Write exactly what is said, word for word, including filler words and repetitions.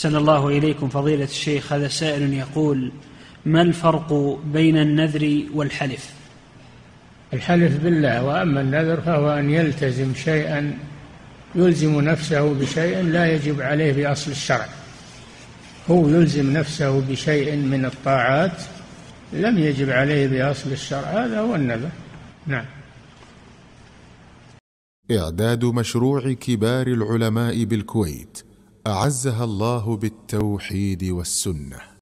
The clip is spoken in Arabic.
أحسن الله إليكم فضيلة الشيخ. هذا سائل يقول: ما الفرق بين النذر والحلف؟ الحلف بالله، وأما النذر فهو أن يلتزم شيئا، يلزم نفسه بشيء لا يجب عليه بأصل الشرع. هو يلزم نفسه بشيء من الطاعات لم يجب عليه بأصل الشرع، هذا هو النذر. نعم. إعداد مشروع كبار العلماء بالكويت أعزها الله بالتوحيد والسنة.